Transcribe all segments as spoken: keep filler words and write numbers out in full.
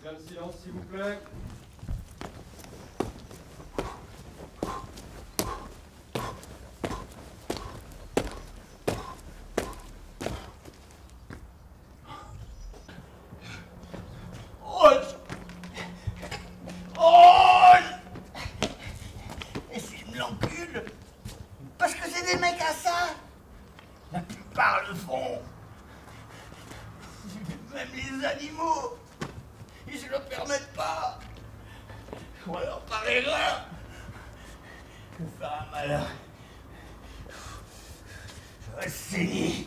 Bien le silence, s'il vous plaît. Parce que c'est des mecs à ça. La plupart le font. Même les animaux, ils se le permettent pas. Ou alors par erreur. Je vais faire un malheur. Je vais saigner.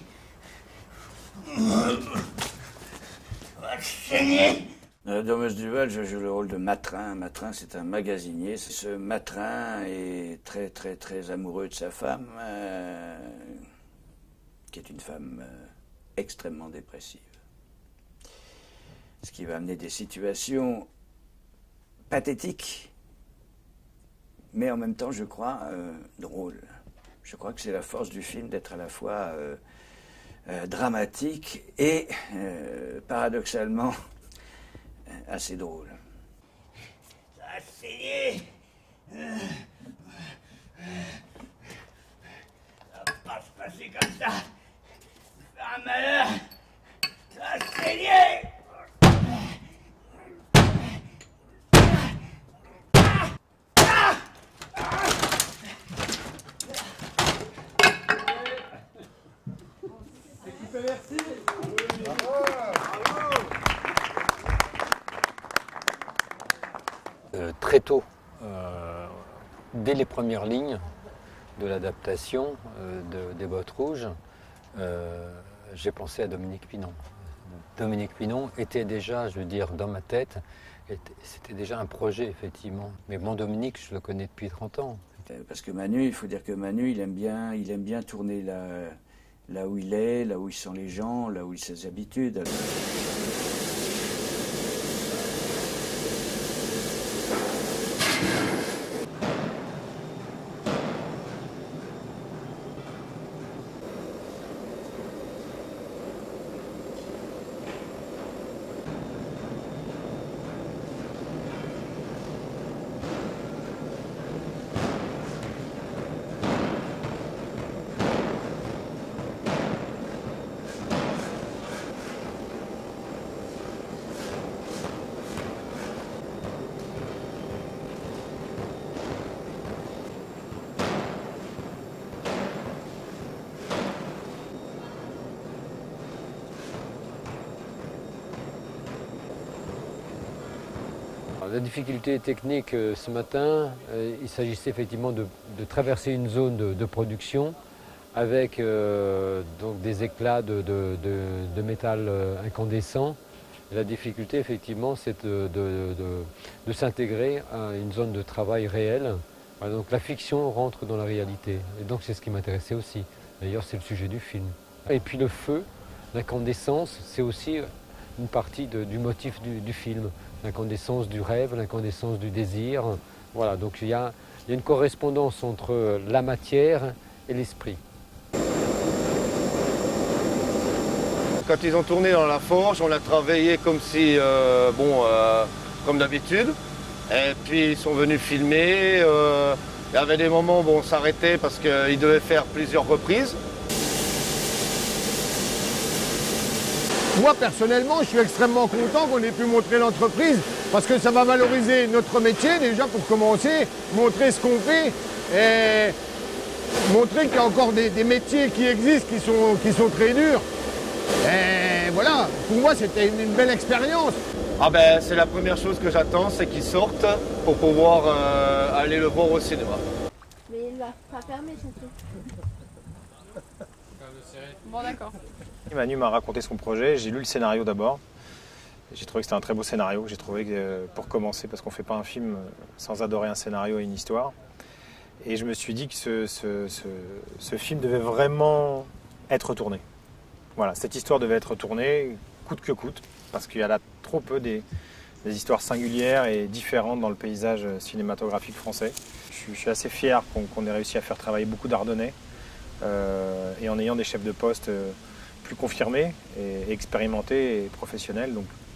Je vais saigner. Dans La Demeuse du Val, je joue le rôle de Matrin. Matrin, c'est un magasinier. Ce Matrin est très, très, très amoureux de sa femme, euh, qui est une femme euh, extrêmement dépressive. Ce qui va amener des situations pathétiques, mais en même temps, je crois, euh, drôles. Je crois que c'est la force du film d'être à la fois euh, euh, dramatique et, euh, paradoxalement, assez drôle. Ça a saigné. Ça va pas se passer comme ça. Faire un malheur. Ça a saigné. Équipé, merci. Euh, très tôt, euh, dès les premières lignes de l'adaptation euh, de, des Bottes Rouges, euh, j'ai pensé à Dominique Pinon. Dominique Pinon était déjà, je veux dire, dans ma tête, c'était déjà un projet, effectivement. Mais mon Dominique, je le connais depuis trente ans. Parce que Manu, il faut dire que Manu, il aime bien, il aime bien tourner là, là où il est, là où ils sont les gens, là où il a ses habitudes. La difficulté technique euh, ce matin, euh, il s'agissait effectivement de, de traverser une zone de, de production avec euh, donc des éclats de, de, de, de métal euh, incandescent. Et la difficulté effectivement c'est de, de, de, de s'intégrer à une zone de travail réelle. Voilà, donc la fiction rentre dans la réalité et donc c'est ce qui m'intéressait aussi. D'ailleurs c'est le sujet du film. Et puis le feu, l'incandescence, c'est aussi une partie de, du motif du, du film. L'incandescence du rêve, l'incandescence du désir. Voilà, donc il y a, il y a une correspondance entre la matière et l'esprit. Quand ils ont tourné dans la forge, on a travaillé comme si, euh, bon, euh, comme d'habitude. Et puis ils sont venus filmer. Euh, il y avait des moments où on s'arrêtait parce qu'ils devaient faire plusieurs reprises. Moi, personnellement, je suis extrêmement content qu'on ait pu montrer l'entreprise parce que ça va valoriser notre métier, déjà pour commencer, montrer ce qu'on fait et montrer qu'il y a encore des, des métiers qui existent, qui sont, qui sont très durs. Et voilà, pour moi, c'était une, une belle expérience. Ah ben, c'est la première chose que j'attends, c'est qu'ils sortent pour pouvoir euh, aller le voir au cinéma. Mais il va pas fermer son truc. Bon, d'accord. Manu m'a raconté son projet, j'ai lu le scénario d'abord. J'ai trouvé que c'était un très beau scénario. J'ai trouvé que, pour commencer, parce qu'on ne fait pas un film sans adorer un scénario et une histoire. Et je me suis dit que ce, ce, ce, ce film devait vraiment être tourné. Voilà, cette histoire devait être tournée, coûte que coûte, parce qu'il y a là trop peu des, des histoires singulières et différentes dans le paysage cinématographique français. Je suis, je suis assez fier qu'on qu'on ait réussi à faire travailler beaucoup d'Ardennais, euh, et en ayant des chefs de poste euh, plus confirmés et expérimentés et professionnels. Donc